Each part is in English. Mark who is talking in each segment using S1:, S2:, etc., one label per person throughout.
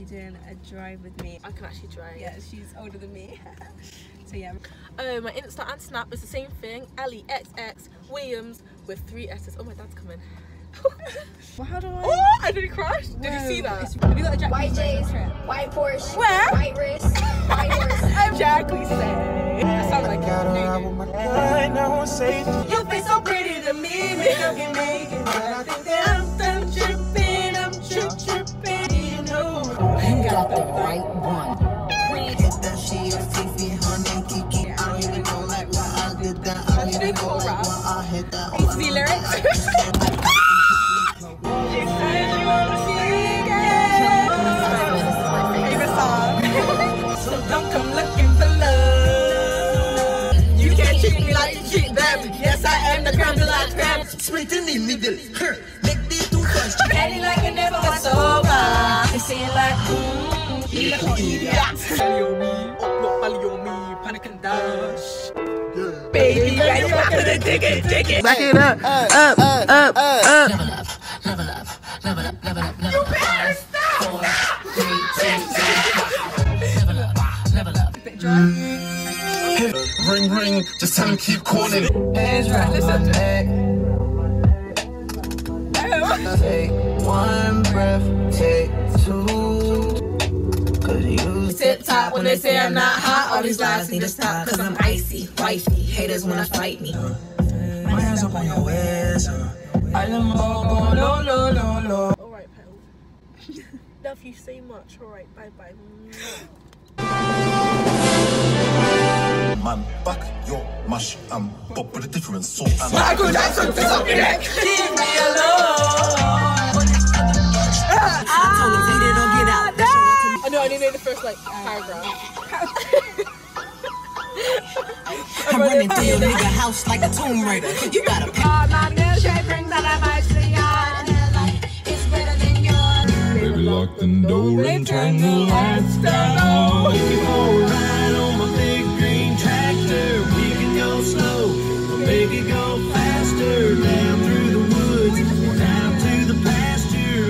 S1: be doing a drive with me.
S2: I can actually drive.
S1: Yeah, she's older than me. So yeah.
S2: My Insta and Snap is the same thing. LEXX Williams with 3 S's. Oh, my dad's coming.
S1: Well, how do I?
S2: Oh, I nearly crashed. Did you see that?
S1: Have you got a Jack
S3: White J's, white Porsche,
S2: Where?
S3: white wrist, white horse.
S2: Jackie said. I sound like
S1: You'll be so pretty to me, make up your naked. But I think that I'm tripping, you know.
S4: You got the right one.
S5: Hit that shit, Fifi, honey, Kiki. I don't even know like why I did that. I don't even know like why I hit that.
S2: It's the lyrics.
S1: She said you wanna see
S2: Favorite song.
S1: So don't come looking for love.
S2: You can't treat me like you treat them. Yes, I am the creme de la creme.
S5: Split in the middle. Make these two first.
S1: Daddy like it never was over. They say like, you look like idiot.
S2: Baby, like you are gonna dig it.
S5: Back it up.
S4: Level up, level up, level up, level up, level up.
S2: You better stop.
S4: 4, 3, 2, 1. Level up, level up.
S5: Ring, ring. Just tell him keep calling.
S1: Hands right, listen.
S5: Take one breath, take two. Cause you
S2: Tip top when they say I'm not hot. All these lies need to stop. Cause I'm icy, wifey. Haters wanna fight me.
S5: my hands up on your waist. I am all low.
S2: Alright, pal. Love you so much. Alright, bye bye.
S6: Man, back your mash and pop with a different salt and
S2: Michael Jackson, fix up your neck.
S1: Leave me alone.
S2: I know, I didn't know the first like paragraph.
S4: I'm running through your nigga house like a Tomb Raider. You gotta pick.
S1: My milkshake brings out of my yard. It's better than yours.
S6: baby, lock the door and turn the lights down. We can go ride on my big green tractor. We can go slow, make it go faster. Down through the woods, down to the pasture.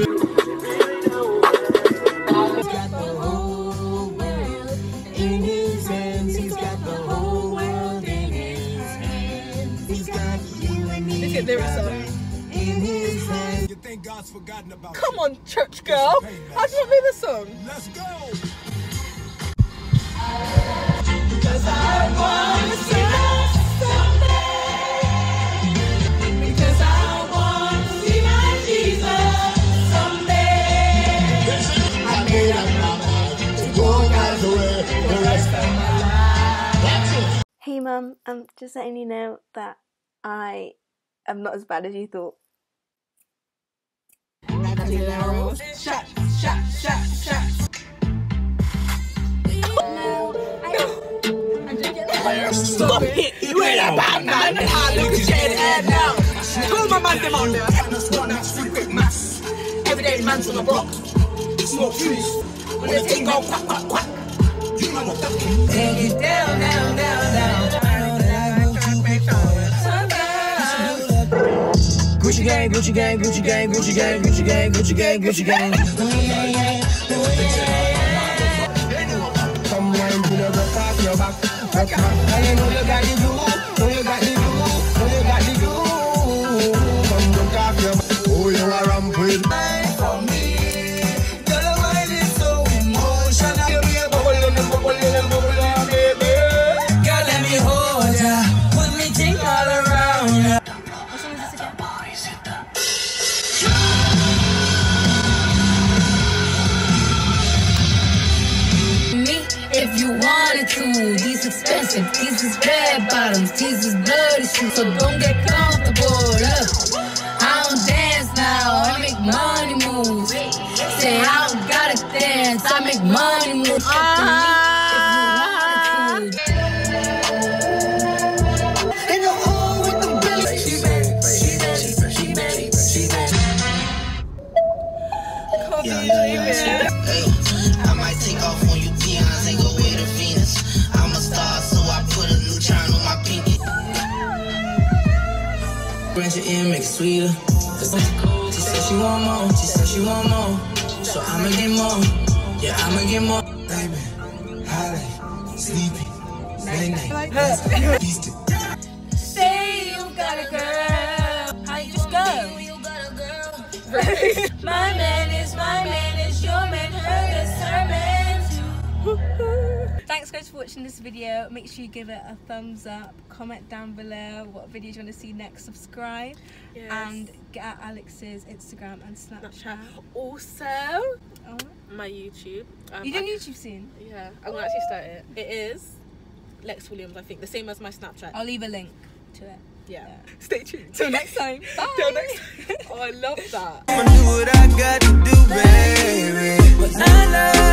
S4: He's got the whole world in his hands. He's got the whole world in his hands. He's got you and me.
S2: Look at the result.
S4: In his hands.
S6: You think God's forgotten about
S2: Come on, church girl. How do you not know this song?
S6: Let's go.
S1: Because I want to see us someday. Because I want to see my Jesus someday. I made up my mind to go God's way the rest of my life.
S7: Hey mum, I'm just letting you know that I am not as bad as you thought.
S1: Shot, shot, shot, shot.
S2: Stop it! You ain't a bad man! I look at your head now! Call my man them on there! Everyday man's on the block. Smoke trees. When they take go quack, quack, quack. You know what that means.
S1: Take it down, down, down, down.
S4: Gucci gang, Gucci gang, Gucci gang, Gucci gang, Gucci gang, Gucci gang, Gucci gang. Come round to the back of your back. I know you got the do, know you got the do, know you got the do. Come look off your back. Oh, you are rampant. For me, your mind is so emotional. Give me a bubble, baby. Girl, let me hold ya, put me ting all around ya. If you wanted to, these expensive, these is red bottoms, these is bloody shoes, so don't get comfortable. Look, I don't dance now, I make money moves. Say I don't gotta dance, I make money moves. In the hole with the billy. She bad.
S5: Yeah. Hey, I might take off on you peons and go with a Venus. I'm a star, so I put a new charm on my pinky. Branch it in, make it sweeter. She said she want more, she said she want more. So I'ma get more. Yeah, I'ma get more. Baby, Holly, sleepy, night.
S1: Say you got a girl. How you just go? My man is your man, her is her man too. Thanks guys for watching this video. Make sure you give it a thumbs up, comment down below what videos you want to see next, subscribe, and get at Alex's Instagram and Snapchat.
S2: Also, my YouTube.
S1: You doing YouTube soon?
S2: Yeah, I'm gonna actually start it. It is Lex Williams, I think, the same as my Snapchat.
S1: I'll leave a link to it.
S2: Yeah.
S1: Stay tuned. Till next time. Bye.
S2: Till next time. Oh, I love that.
S5: I'ma do what I got to do, baby. But I love